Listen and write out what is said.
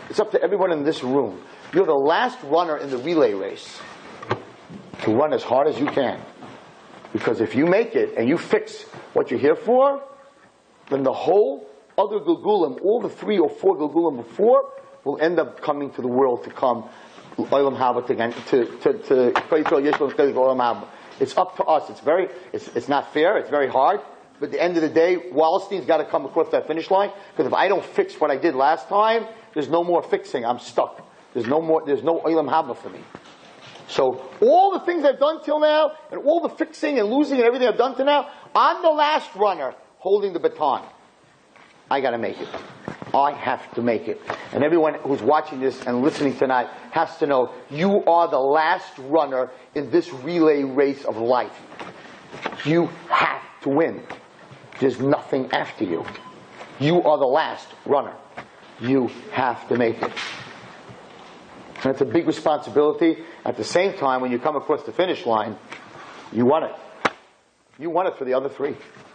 It's up to everyone in this room. You're the last runner in the relay race to run as hard as you can. Because if you make it and you fix what you're here for, then the whole other Gilgulim, all the 3 or 4 Gilgulim before, will end up coming to the world to come. It's up to us. It's not fair. It's very hard. But at the end of the day, Wallerstein's got to come across that finish line. Because if I don't fix what I did last time, there's no more fixing. I'm stuck. There's no Olam Haba for me. So all the things I've done till now, and all the fixing and losing and everything I've done till now, I'm the last runner holding the baton. I got to make it. I have to make it. And everyone who's watching this and listening tonight has to know you are the last runner in this relay race of life. You have to win. There's nothing after you. You are the last runner. You have to make it. And it's a big responsibility. At the same time, when you come across the finish line, you want it. You want it for the other 3.